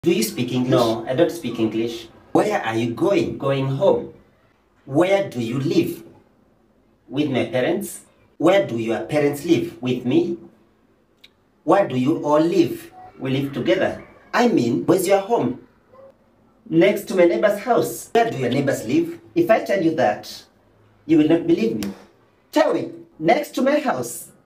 Do you speak English? No, I don't speak English. Where are you going? Going home. Where do you live? With my parents. Where do your parents live? With me. Where do you all live? We live together. I mean, where's your home? Next to my neighbor's house. Where do your neighbors live? If I tell you that, you will not believe me. Tell me, next to my house.